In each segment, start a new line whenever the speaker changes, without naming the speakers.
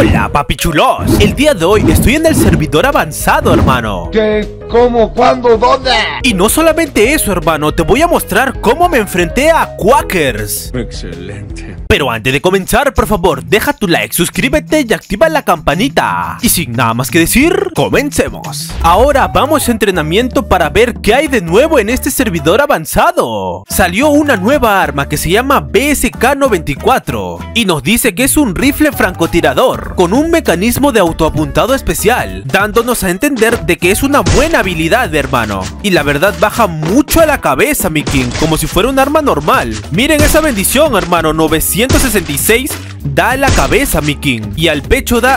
Hola, papichulos. El día de hoy estoy en el servidor avanzado, hermano.
¿Qué? ¿Cómo? ¿Cuándo? ¿Dónde?
Y no solamente eso, hermano, te voy a mostrar cómo me enfrenté a Quackers.
Excelente.
Pero antes de comenzar, por favor, deja tu like, suscríbete y activa la campanita. Y sin nada más que decir, comencemos. Ahora vamos a entrenamiento para ver qué hay de nuevo en este servidor avanzado. Salió una nueva arma que se llama BSK-94 y nos dice que es un rifle francotirador con un mecanismo de autoapuntado especial, dándonos a entender de que es una buena habilidad, hermano. Y la verdad baja mucho a la cabeza, mi king, como si fuera un arma normal. Miren esa bendición, hermano, 966 da a la cabeza, mi king, y al pecho da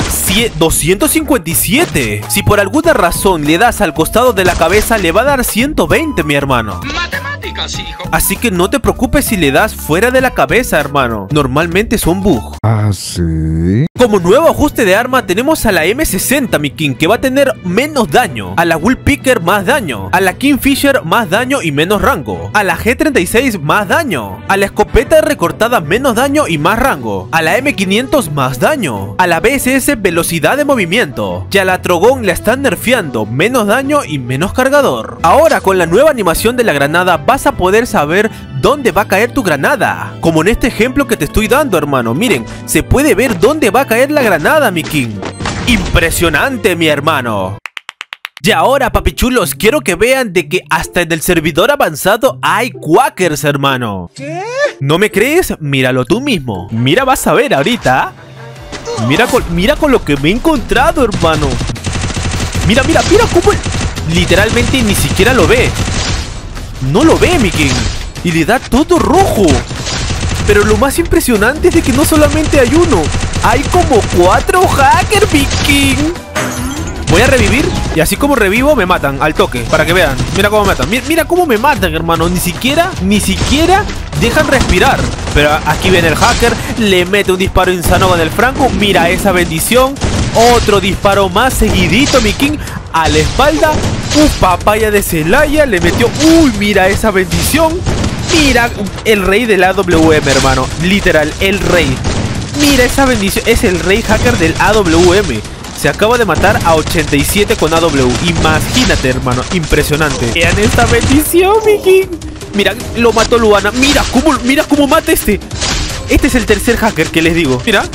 257. Si por alguna razón le das al costado de la cabeza, le va a dar 120, mi hermano.
Matemáticas, hijo.
Así que no te preocupes si le das fuera de la cabeza, hermano. Normalmente son bugs.
¿Ah, sí?
Como nuevo ajuste de arma tenemos a la M60, mi king, que va a tener menos daño, a la Woolpicker más daño, a la Kingfisher más daño y menos rango, a la G36 más daño, a la escopeta recortada menos daño y más rango, a la M500 más daño, a la BSS velocidad de movimiento, y a la Trogon la están nerfeando, menos daño y menos cargador. Ahora con la nueva animación de la granada vas a poder saber dónde va a caer tu granada, como en este ejemplo que te estoy dando, hermano. Miren, se puede ver dónde va a caer la granada, mi king. Impresionante, mi hermano. Y ahora, papichulos, quiero que vean de que hasta en el servidor avanzado hay Quackers, hermano.
¿Qué?
¿No me crees? Míralo tú mismo. Mira, vas a ver ahorita. Mira con lo que me he encontrado, hermano. Mira cómo literalmente ni siquiera lo ve. No lo ve, mi king. Y le da todo rojo. Pero lo más impresionante es de que no solamente hay uno, hay como 4 hackers, mi king. Voy a revivir y así como revivo me matan al toque, para que vean. Mira cómo me matan, mira cómo me matan, hermano. Ni siquiera dejan respirar. Pero aquí viene el hacker, le mete un disparo insano con el franco. Mira esa bendición. Otro disparo más seguidito, mi king, a la espalda. Papaya de Celaya le metió. Uy, mira esa bendición. Mira el rey del AWM, hermano. Literal, el rey. Mira esa bendición. Es el rey hacker del AWM. Se acaba de matar a 87 con AW. Imagínate, hermano. Impresionante. Vean esta bendición, mi king. Mira, lo mató Luana. Mira cómo mata este. Este es el tercer hacker que les digo. Mira.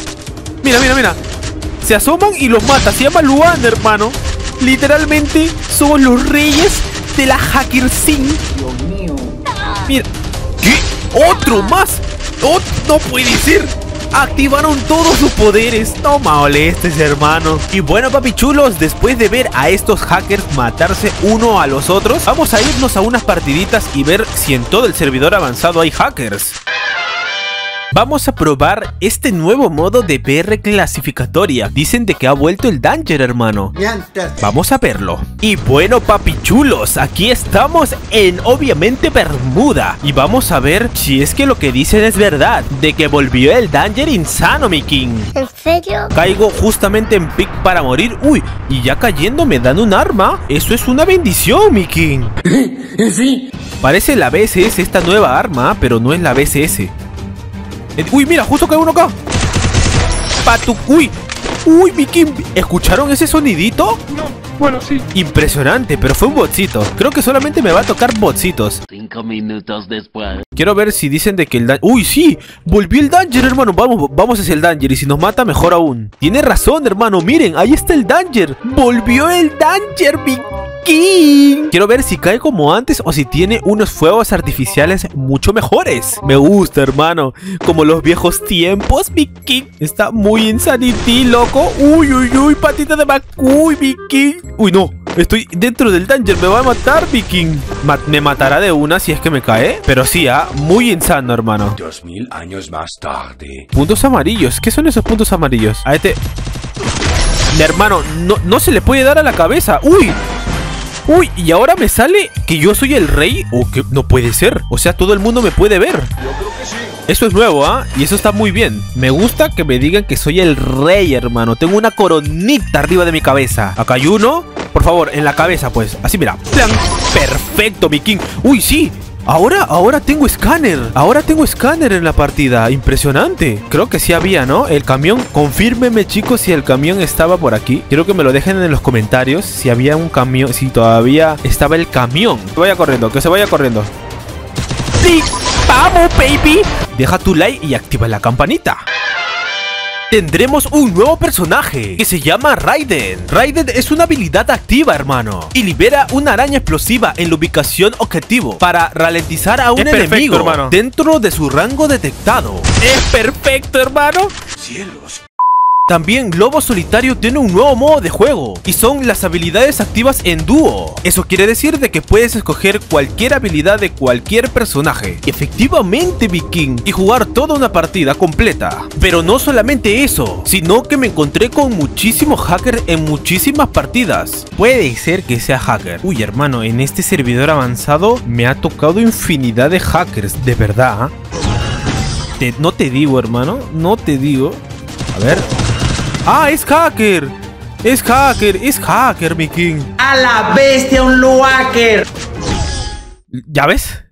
Se asoman y los mata. Se llama Luana, hermano. Literalmente somos los reyes de la hacker scene.
Dios mío.
Mira. ¿Qué? ¿Otro más? Oh, no puede ser. Activaron todos sus poderes. No molestes, hermano. Y bueno, papichulos, después de ver a estos hackers matarse uno a los otros, vamos a irnos a unas partiditas y ver si en todo el servidor avanzado hay hackers. Vamos a probar este nuevo modo de PR clasificatoria. Dicen de que ha vuelto el Danger, hermano. Vamos a verlo. Y bueno, papichulos, aquí estamos en, obviamente, Bermuda. Y vamos a ver si es que lo que dicen es verdad, de que volvió el Danger insano, mi king.
¿En serio?
Caigo justamente en pick para morir. Uy, y ya cayendo me dan un arma. Eso es una bendición, mi king.
Sí.
Parece la BSS esta nueva arma, pero no es la BSS. Uy, mira, justo cae uno acá. Uy, mi king. ¿Escucharon ese sonidito?
No, bueno, sí.
Impresionante, pero fue un botcito. Creo que solamente me va a tocar botcitos.
5 minutos después.
Quiero ver si dicen de que el Danger... Uy, sí, volvió el Danger, hermano. Vamos hacia el Danger y si nos mata, mejor aún. Tiene razón, hermano, miren, ahí está el Danger. Volvió el Danger, mi king. Quiero ver si cae como antes o si tiene unos fuegos artificiales mucho mejores. Me gusta, hermano. Como los viejos tiempos, mi king. Está muy insanity, loco. Uy, patita de Macuy, mi king. Uy, no. Estoy dentro del Danger. Me va a matar, mi king. Me matará de una si es que me cae. Pero sí, muy insano, hermano.
2000 años más tarde.
Puntos amarillos. ¿Qué son esos puntos amarillos? A este... Hermano, no se le puede dar a la cabeza. Uy, y ahora me sale que yo soy el rey. O que no puede ser. O sea, todo el mundo me puede ver.
Yo creo que sí.
Eso es nuevo, y eso está muy bien. Me gusta que me digan que soy el rey, hermano. Tengo una coronita arriba de mi cabeza. Acá hay uno. Por favor, en la cabeza, pues. Así, mira. ¡Plan! Perfecto, mi king. Uy, sí. Ahora tengo escáner. Ahora tengo escáner en la partida. Impresionante. Creo que sí había, ¿no? El camión. Confírmeme, chicos, si el camión estaba por aquí. Quiero que me lo dejen en los comentarios. Si había un camión. Si todavía estaba el camión. Que vaya corriendo. Que se vaya corriendo. ¡Sí! ¡Vamos, baby! Deja tu like y activa la campanita. Tendremos un nuevo personaje que se llama Raiden. Raiden es una habilidad activa, hermano, y libera una araña explosiva en la ubicación objetivo para ralentizar a un enemigo, hermano, dentro de su rango detectado. ¡Es perfecto, hermano! ¡Cielos! También Lobo Solitario tiene un nuevo modo de juego y son las habilidades activas en dúo. Eso quiere decir de que puedes escoger cualquier habilidad de cualquier personaje, efectivamente, Viking, y jugar toda una partida completa. Pero no solamente eso, sino que me encontré con muchísimos hackers en muchísimas partidas. Puede ser que sea hacker. Uy, hermano, en este servidor avanzado me ha tocado infinidad de hackers, de verdad. No te digo, hermano, no te digo. A ver. ¡Ah, es hacker! ¡Es hacker! ¡Es hacker, mi king!
¡A la bestia, un loacker!
¿Ya ves?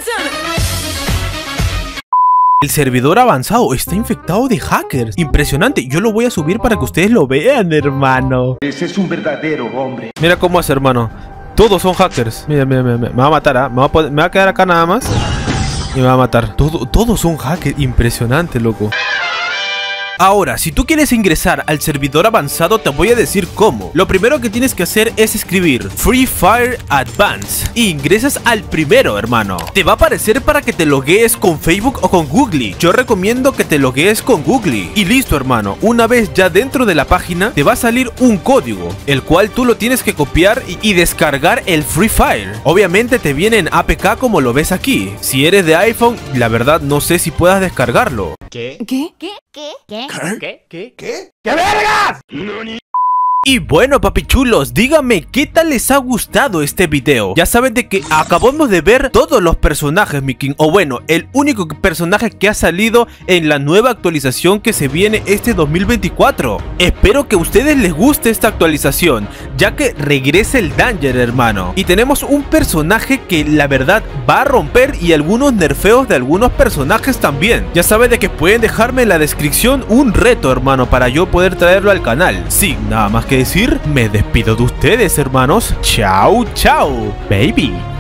El servidor avanzado está infectado de hackers. Impresionante. Yo lo voy a subir para que ustedes lo vean, hermano.
Ese es un verdadero hombre.
Mira cómo es, hermano. Todos son hackers. Mira, me va a matar, ¿ah? Me va a quedar acá nada más y me va a matar. Todos son hackers. Impresionante, loco. Ahora, si tú quieres ingresar al servidor avanzado, te voy a decir cómo. Lo primero que tienes que hacer es escribir Free Fire Advance y ingresas al primero, hermano. Te va a aparecer para que te loguees con Facebook o con Google. Yo recomiendo que te loguees con Google. Y listo, hermano. Una vez ya dentro de la página, te va a salir un código, el cual tú lo tienes que copiar y descargar el Free Fire. Obviamente te viene en APK como lo ves aquí. Si eres de iPhone, la verdad no sé si puedas descargarlo.
¿Qué?
¿Qué vergas?
Y bueno, papichulos, díganme qué tal les ha gustado este video. Ya saben de que acabamos de ver todos los personajes, mi king. O bueno, el único personaje que ha salido en la nueva actualización que se viene este 2024. Espero que a ustedes les guste esta actualización, ya que regresa el Danger, hermano. Y tenemos un personaje que la verdad va a romper, y algunos nerfeos de algunos personajes también. Ya saben de que pueden dejarme en la descripción un reto, hermano, para yo poder traerlo al canal. Sin nada más que decir, me despido de ustedes, hermanos. Chao, chao, baby.